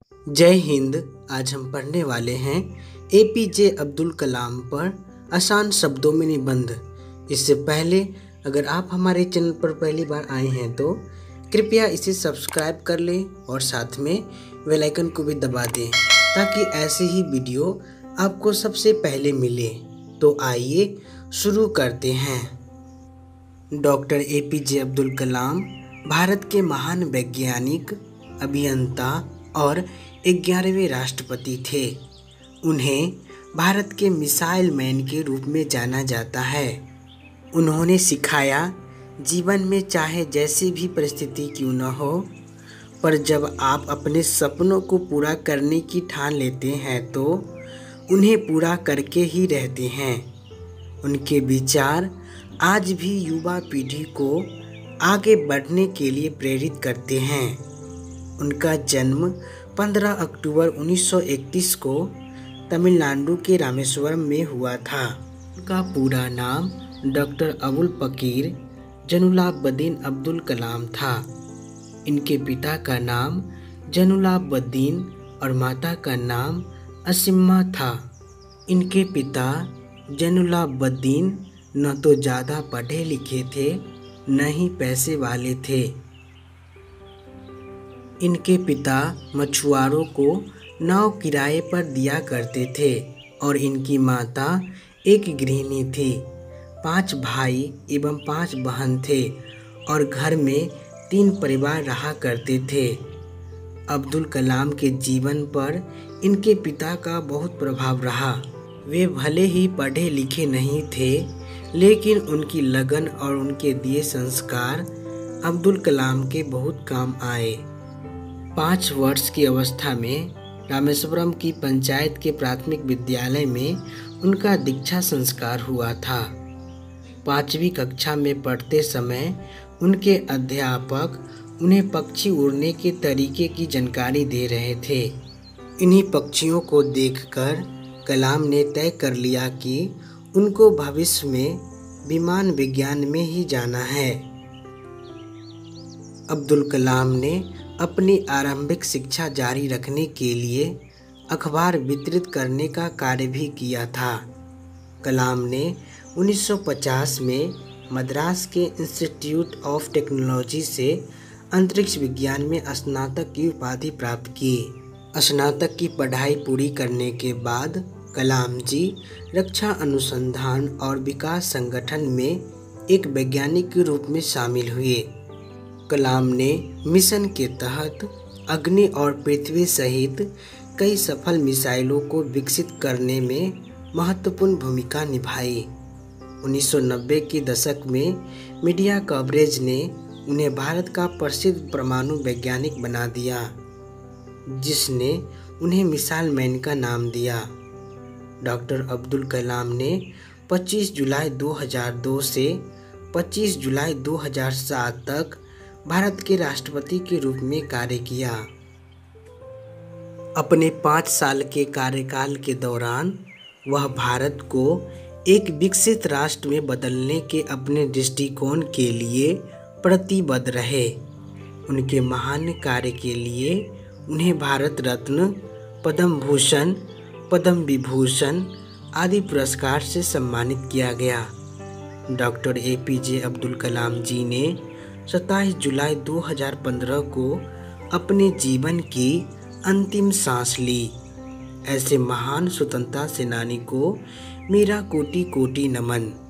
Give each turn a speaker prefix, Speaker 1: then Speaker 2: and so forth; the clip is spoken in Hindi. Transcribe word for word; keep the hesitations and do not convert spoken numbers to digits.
Speaker 1: जय हिंद। आज हम पढ़ने वाले हैं एपीजे अब्दुल कलाम पर आसान शब्दों में निबंध। इससे पहले अगर आप हमारे चैनल पर पहली बार आए हैं तो कृपया इसे सब्सक्राइब कर लें और साथ में बेल आइकन को भी दबा दें ताकि ऐसे ही वीडियो आपको सबसे पहले मिले। तो आइए शुरू करते हैं। डॉक्टर एपीजे अब्दुल कलाम भारत के महान वैज्ञानिक, अभियंता और ग्यारहवें राष्ट्रपति थे। उन्हें भारत के मिसाइल मैन के रूप में जाना जाता है। उन्होंने सिखाया, जीवन में चाहे जैसी भी परिस्थिति क्यों न हो, पर जब आप अपने सपनों को पूरा करने की ठान लेते हैं तो उन्हें पूरा करके ही रहते हैं। उनके विचार आज भी युवा पीढ़ी को आगे बढ़ने के लिए प्रेरित करते हैं। उनका जन्म पंद्रह अक्टूबर उन्नीस सौ इकतीस को तमिलनाडु के रामेश्वरम में हुआ था। उनका पूरा नाम डॉक्टर अबुल पकीर जैनुलाब्दीन अब्दुल कलाम था। इनके पिता का नाम जैनुलाब्दीन और माता का नाम असिम्मा था। इनके पिता जैनुलाब्दीन न तो ज़्यादा पढ़े लिखे थे न ही पैसे वाले थे। इनके पिता मछुआरों को नाव किराए पर दिया करते थे और इनकी माता एक गृहिणी थी। पांच भाई एवं पांच बहन थे और घर में तीन परिवार रहा करते थे। अब्दुल कलाम के जीवन पर इनके पिता का बहुत प्रभाव रहा। वे भले ही पढ़े लिखे नहीं थे, लेकिन उनकी लगन और उनके दिए संस्कार अब्दुल कलाम के बहुत काम आए। पाँच वर्ष की अवस्था में रामेश्वरम की पंचायत के प्राथमिक विद्यालय में उनका दीक्षा संस्कार हुआ था। पाँचवीं कक्षा में पढ़ते समय उनके अध्यापक उन्हें पक्षी उड़ने के तरीके की जानकारी दे रहे थे। इन्हीं पक्षियों को देखकर कलाम ने तय कर लिया कि उनको भविष्य में विमान विज्ञान में ही जाना है। अब्दुल कलाम ने अपनी आरंभिक शिक्षा जारी रखने के लिए अखबार वितरित करने का कार्य भी किया था। कलाम ने उन्नीस सौ पचास में मद्रास के इंस्टीट्यूट ऑफ टेक्नोलॉजी से अंतरिक्ष विज्ञान में स्नातक की उपाधि प्राप्त की। स्नातक की पढ़ाई पूरी करने के बाद कलाम जी रक्षा अनुसंधान और विकास संगठन में एक वैज्ञानिक के रूप में शामिल हुए। कलाम ने मिशन के तहत अग्नि और पृथ्वी सहित कई सफल मिसाइलों को विकसित करने में महत्वपूर्ण भूमिका निभाई। उन्नीस सौ नब्बे के दशक में मीडिया कवरेज ने उन्हें भारत का प्रसिद्ध परमाणु वैज्ञानिक बना दिया, जिसने उन्हें मिसाइल मैन का नाम दिया। डॉक्टर अब्दुल कलाम ने पच्चीस जुलाई दो हज़ार दो से पच्चीस जुलाई दो हज़ार सात तक भारत के राष्ट्रपति के रूप में कार्य किया। अपने पाँच साल के कार्यकाल के दौरान वह भारत को एक विकसित राष्ट्र में बदलने के अपने दृष्टिकोण के लिए प्रतिबद्ध रहे। उनके महान कार्य के लिए उन्हें भारत रत्न, पद्म भूषण, पद्म विभूषण आदि पुरस्कार से सम्मानित किया गया। डॉक्टर एपीजे अब्दुल कलाम जी ने सत्ताईस जुलाई दो हज़ार पंद्रह को अपने जीवन की अंतिम सांस ली। ऐसे महान स्वतंत्रता सेनानी को मेरा कोटि कोटि नमन।